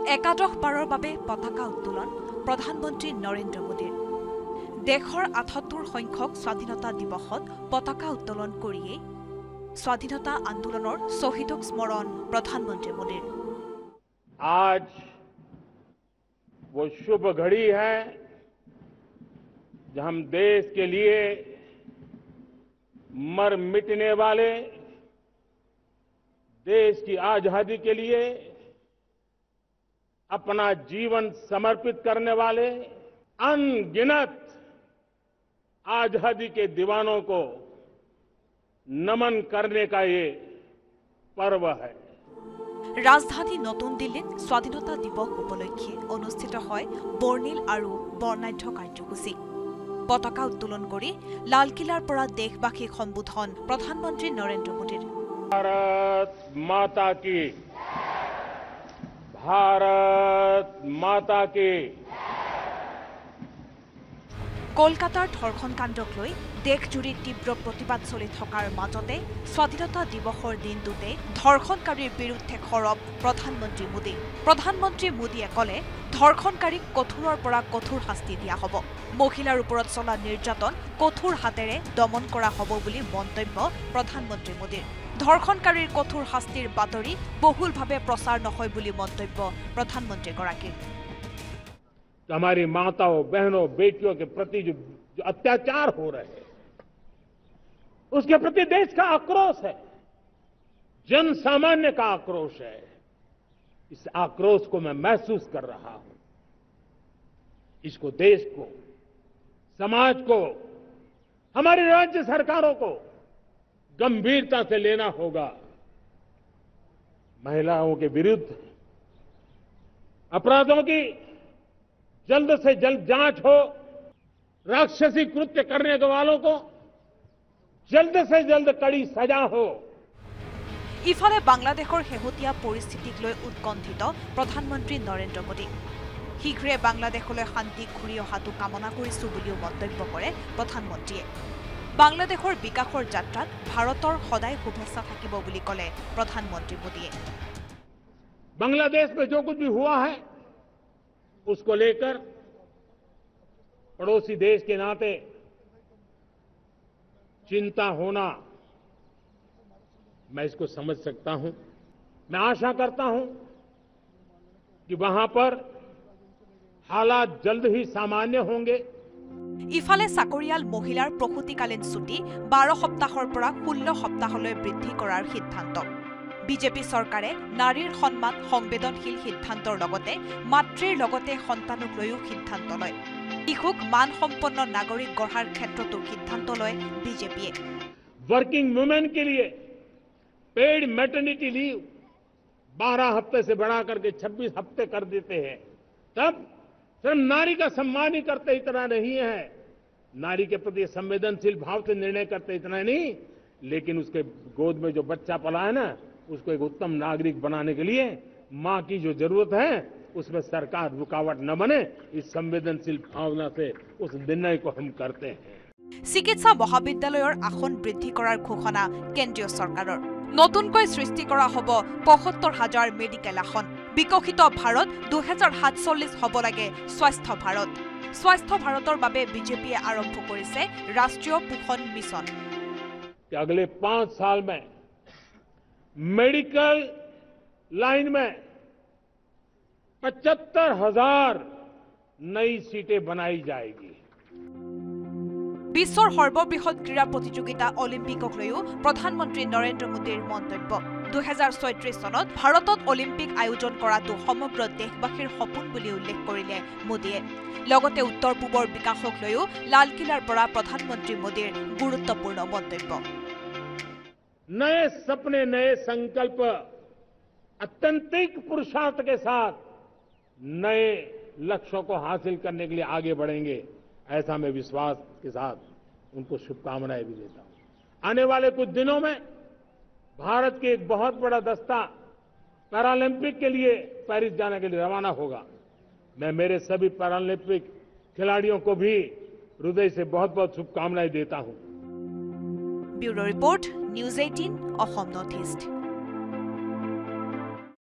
একাদশ বাৰৰ বাবে পতাকা উত্তোলন প্ৰধানমন্ত্ৰী নৰেন্দ্ৰ মোদীৰ দেশৰ ৭৮ সংখ্যক স্বাধীনতা দিৱসত পতাকা উত্তোলন কৰিয়েই স্বাধীনতা আন্দোলনৰ শ্বহীদক স্মৰণ প্ৰধানমন্ত্ৰী মোদীৰ। आज वो शुभ घड़ी है जब हम देश के लिए मर मिटने वाले, देश की आजादी के लिए अपना जीवन समर्पित करने वाले अनगिनत आजादी के दीवानों को नमन करने का ये पर्व है। राजधानी नतुन दिल्लीत स्वाधीनता दिवस उपलक्षे अनुष्ठित হয় বৰ্ণিল আৰু বৰ্ণাঢ্য কাৰ্যসূচী। পতাকা উত্তোলন কৰি লালকিল্লাৰ পৰা দেশবাসীক সম্বোধন প্ৰধানমন্ত্ৰী নৰেন্দ্ৰ মোদীৰ। भारत माता की, भारत माता की। কলকাতাৰ ধৰ্ষণ কাণ্ডক লৈ দেশজুৰি তীব্ৰ প্ৰতিবাদ চলি থকাৰ মাজতে স্বাধীনতা দিৱসৰ দিনটোতে ধৰ্ষণকাৰীৰ বিৰুদ্ধে সৰব প্ৰধানমন্ত্ৰী মোদী। প্ৰধানমন্ত্ৰী মোদীয়ে ক'লে ধৰ্ষণকাৰীক কঠোৰৰ পৰা কঠোৰ শাস্তি দিয়া হ'ব। মহিলাৰ ওপৰত চলা নিৰ্যাতন কঠোৰ হাতেৰে দমন কৰা হ'ব বুলি মন্তব্য প্ৰধানমন্ত্ৰী মোদীৰ। ধৰ্ষণকাৰীৰ কঠোৰ শাস্তিৰ বাতৰি বহুলভাৱে প্ৰচাৰ নহয় বুলি মন্তব্য প্ৰধানমন্ত্ৰীগৰাকীৰ। हमारी माताओं, बहनों, बेटियों के प्रति जो अत्याचार हो रहे हैं, उसके प्रति देश का आक्रोश है, जन सामान्य का आक्रोश है। इस आक्रोश को मैं महसूस कर रहा हूं। इसको देश को, समाज को, हमारी राज्य सरकारों को गंभीरता से लेना होगा। महिलाओं के विरुद्ध अपराधों की जल्द से जल्द जांच हो, राक्षसी कृत्य करने वालों को जल्द से जल्द कड़ी सजा हो। इफाले बांग्लादेशर শেহতীয়া পৰিস্থিতিক লৈ উৎকণ্ঠিত প্ৰধানমন্ত্ৰী নৰেন্দ্ৰ মোদী। শীঘ্ৰে বাংলাদেশলৈ শান্তি ঘূৰি অহাটো কামনা কৰিছো বুলিও মন্তব্য কৰে প্ৰধানমন্ত্ৰীয়ে। বাংলাদেশৰ বিকাশৰ যাত্ৰাত ভাৰতৰ সদায় শুভেচ্ছা থাকিব বুলি ক'লে প্ৰধানমন্ত্ৰী মোদীয়ে। बांग्लादेश में जो कुछ भी हुआ है उसको लेकर पड़ोसी देश के नाते चिंता होना, मैं इसको समझ सकता हूं। मैं आशा करता हूं कि वहां पर हालात जल्द ही सामान्य होंगे। ইফালে চাকৰিয়াল মহিলাৰ প্ৰসূতিকালীন ছুটি 12 সপ্তাহৰ পৰা 16 সপ্তাহলৈ বৃদ্ধি কৰাৰ সিদ্ধান্ত। বিজেপি চৰকাৰে নাৰীৰ সন্মান সংবেদনশীল সিদ্ধান্তৰ লগতে মাতৃৰ লগতে সন্তানক লৈও সিদ্ধান্ত লয়। শিশুক মানসম্পন্ন নাগৰিক গঢ়াৰ ক্ষেত্ৰতো সিদ্ধান্ত লয় বিজেপিয়ে। वर्किंग वुमेन के लिए पेड मैटरनिटी लीव 12 हफ्ते से बढ़ा करके 26 हफ्ते कर देते हैं। तब सिर्फ नारी का सम्मान ही करते इतना नहीं है, नारी के प्रति संवेदनशील भाव से निर्णय करते इतना नहीं, लेकिन उसके गोद में जो बच्चा पला है ना, उसको एक उत्तम नागरिक बनाने के लिए मां की जो जरूरत है उसमें सरकार रुकावट न बने, इस संवेदनशील भावना से उस निर्णय को हम करते हैं। চিকিৎসা মহাবিদ্যালয়ৰ আসন বৃদ্ধি কৰাৰ ঘোষণা কেন্দ্ৰীয় চৰকাৰৰ। নতুনকৈ সৃষ্টি কৰা হ'ব ৭৫,০০০ মেডিকেল আসন। বিকশিত ভাৰত 2047 হ'ব লাগে স্বাস্থ্য ভাৰত। স্বাস্থ্য ভাৰতৰ বাবে বিজেপিয়ে আৰম্ভ কৰিছে ৰাষ্ট্ৰীয় পোষণ মিছন। अगले 5 साल में मेडिकल लाइन में 75,000 नई सीटें बनाई जाएगी। বিশ্বৰ সৰ্ববৃহৎ ক্ৰীড়া প্ৰতিযোগিতা অলিম্পিকক লৈও প্ৰধানমন্ত্ৰী নৰেন্দ্ৰ মোদীৰ মন্তব্য। 2036 চনত ভাৰতত অলিম্পিক আয়োজন কৰাটো সমগ্ৰ দেশবাসীৰ সপোন বুলি উল্লেখ কৰিলে মোদীয়ে। লগতে উত্তৰ পূবৰ বিকাশক লৈও লালকিল্লাৰ পৰা প্ৰধানমন্ত্ৰী মোদীৰ গুৰুত্বপূৰ্ণ মন্তব্য। नए सपने, नए संकल्प, अत्यंतिक पुरुषार्थ के साथ नए लक्ष्यों को हासिल करने के लिए आगे बढ़ेंगे, ऐसा मैं विश्वास के साथ उनको शुभकामनाएं भी देता हूं। आने वाले कुछ दिनों में भारत के एक बहुत बड़ा दस्ता पैरालंपिक के लिए पेरिस जाने के लिए रवाना होगा। मैं मेरे सभी पैरालंपिक खिलाड़ियों को भी हृदय से बहुत बहुत शुभकामनाएं देता हूं। Bureau report, News 18 Assam north east.